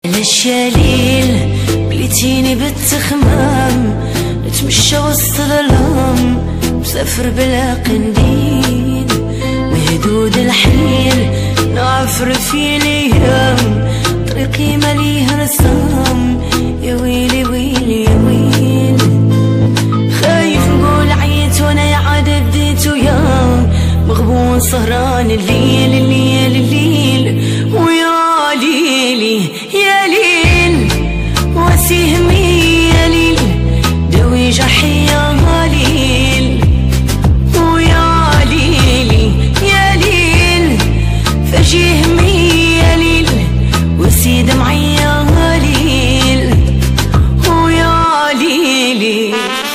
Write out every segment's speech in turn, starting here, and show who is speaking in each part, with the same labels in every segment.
Speaker 1: الشليل بليتيني بالتخمام، نتمشى وسط الظلام مسافر بلا قنديل، مهدود الحيل نعفر في الايام، طريقي مليه رسام، يا ويلي ويلي يا ويل. خايف نقول عييت وانا يا عاد بديت ويا مغبون سهران الليل الليل الليل، ويا ليلي يا ليل وسهمي يا ليل، دوي جرحي يا ليل، ويا ليلي يا ليل فجي همي يا ليل، وسي دمعي يا ليل، ويا ليلي.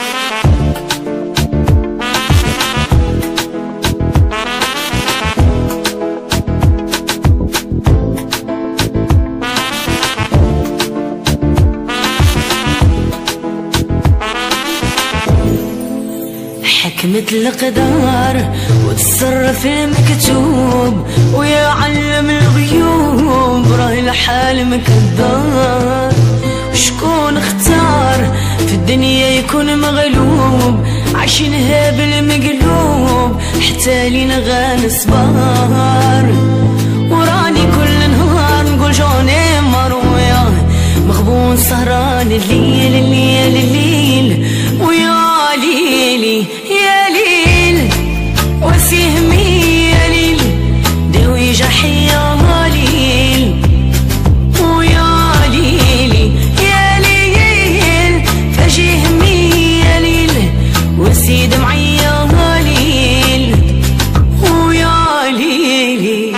Speaker 1: حكمت القدر وتصرف المكتوب، ويا علم الغيوب راه الحال مكدار، شكون اختار في الدنيا يكون مغلوب، عايشينها بالمقلوب حتى لين غان صبار، وراني كل نهار نقول جوني مروية مغبون سهران الليل الليل الليل، ويا ليلي يا ليل وسهمي يا ليل، دوي جرحي يا ليل، ويا ليلي يا ليل فجي همي يا ليل، وسي دمعي يا ليل، ويا ليلي.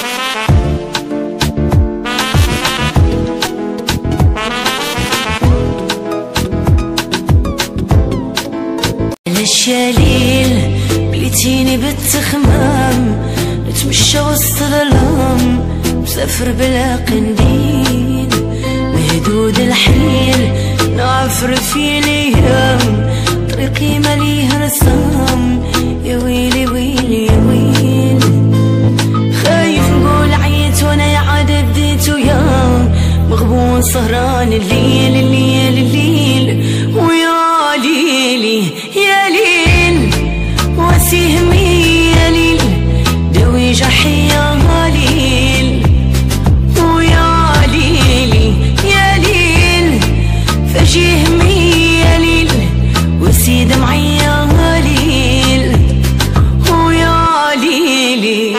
Speaker 1: الشليل بليتيني بالتخمام، نتمشى وسط الظلام مسافر بلا قنديل، مهدود الحيل نعفر في الايام، طريقي مليه رسام، يا ويلي ويلي يا ويل. خايف نقول عييت وانا يا عاد بديت ويا مغبون سهران الليل الليل الليل، ويا ليلي يا ليل وسهمي يا ليل، دوي جرحي يا ليل، ويا ليلي يا ليل فجي همي يا ليل، وسي دمعي يا ليل، ويا ليلي.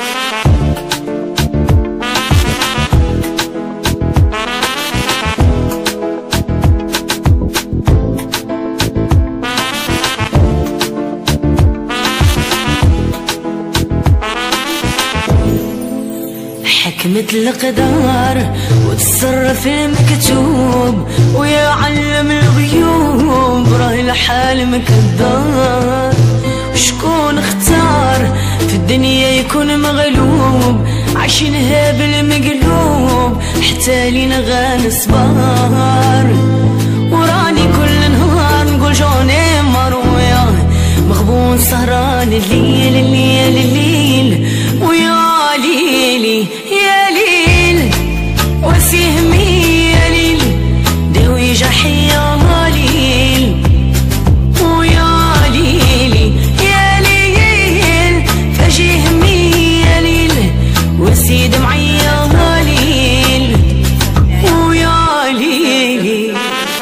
Speaker 1: حكمت القدر وتصرف المكتوب، ويا علم الغيوب راه الحال مكدار، شكون اختار في الدنيا يكون مغلوب، عايشينها بالمقلوب حتى لين غان صبار، وراني كل نهار نقول جوني مروية مغبون سهران الليل الليل الليل، ويا ليلي يا ليل وسهمي يا ليل، دوي جرحي يا ليل، ويا ليلي يا ليل فجي همي يا ليل، وسي دمعي يا ليل، ويا ليلي.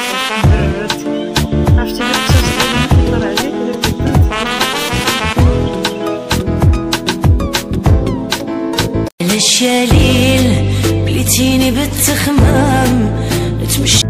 Speaker 1: الشليل بليتيني بالتخمام، نتمشى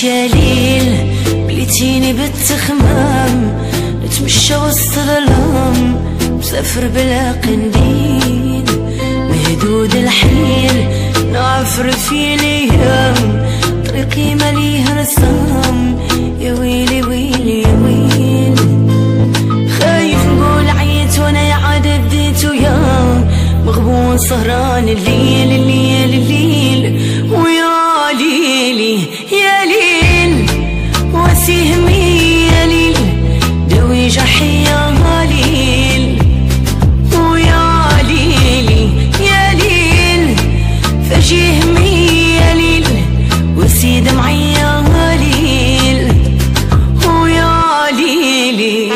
Speaker 1: الشليل بليتيني بالتخمام، نتمشى وسط الظلام مسافر بلا قنديل، مهدود الحيل نعفر في الايام، طريقي مليه رسام، يا ويلي ويلي يا ويل. خايف نقول عيت وانا يا عاد بديت ويا مغبون سهران الليل الليل الليل، ويا ليلي يا ليل وسهمي يا ليل، دوي جحي يا ليل، ويا ليلي يا ليل فجهمي يا ليل، وسيد معي يا ليل، ويا ليلي.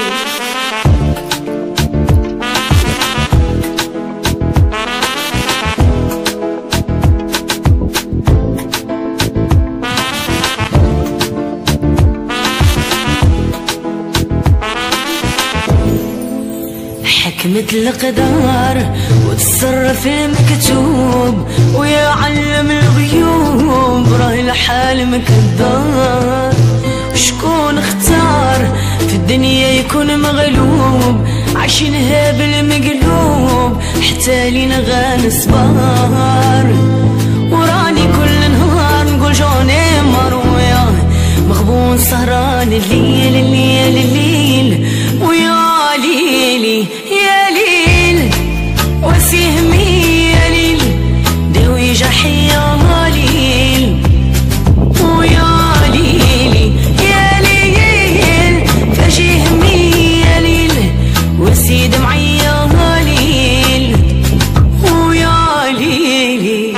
Speaker 1: حكمة القدر وتصرف المكتوب، ويا علم الغيوب راه الحال مكدار، شكون اختار في الدنيا يكون مغلوب، عايشينها بالمقلوب حتى لين غنصبر، وراني كل نهار نقول جوني مروية مغبون سهران الليل الليل الليل، ويا ليلي يا ليل وسهمي يا ليل، دوي جحي يا ليل، ويا ليلي يا ليل فجهمي يا ليل، وسيد معي يا ليل، ويا ليلي.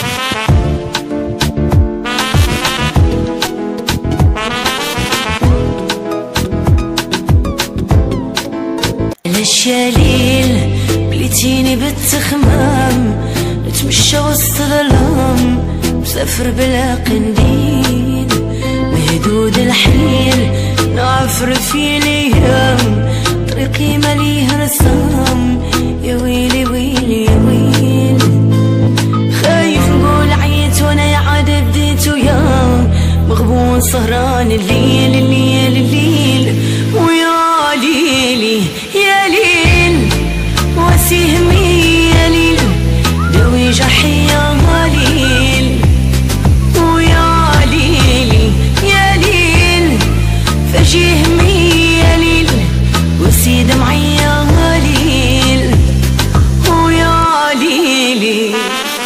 Speaker 1: الشليل بليتيني بالتخمام، نتمشى وسط الظلام مسافر بلا قنديل، مهدود الحيل نعفر في الايام، طريقي مليه رسام، يا ويلي ويلي يا ويل. خايف نقول عيت وانا يا عاد بديت ويا مغبون سهران الليل الليل الليل، ويا ليلي يا ليل وسهمي يا ليل، دوي جحي يا ليل، ويا ليلي يا ليل فجهمي يا ليل، وسيد معي يا ليل، ويا ليلي.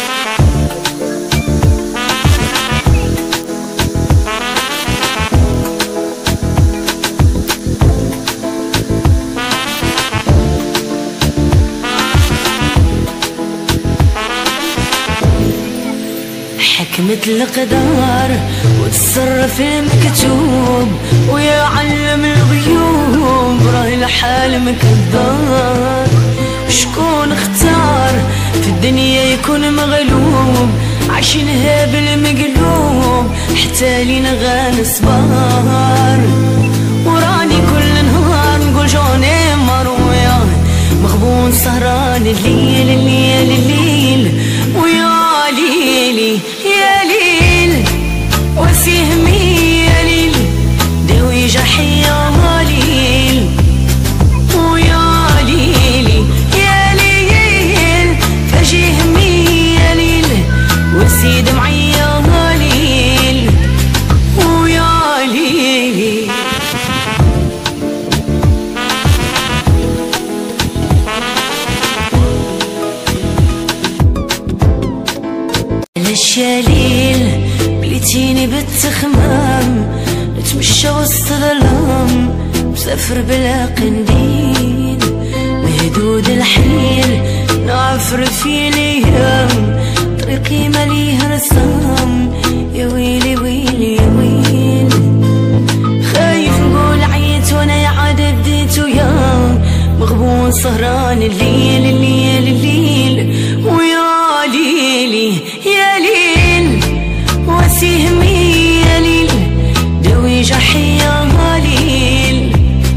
Speaker 1: حكمة القدر وتصرف المكتوب، ويا علم الغيوب راه الحال مكدار، شكون اختار في الدنيا يكون مغلوب، عايشينها بالمقلوب حتى لين غنصبر، وراني كل نهار نقول جوني مروية مغبون سهران الليل الليل الليل، ويا ليلي يا ليل وسهمي يا ليل، دوي جحي يا ليل، ويا ليلي يا ليل فجهمي يا ليل، وسيد معي يا ليل، ويا ليلي. الشليل بليتيني بالتخمام، نتمشى وسط الظلام مسافر بلا قنديل، مهدود الحيل نعفر في الايام، طريقي مليه رسام.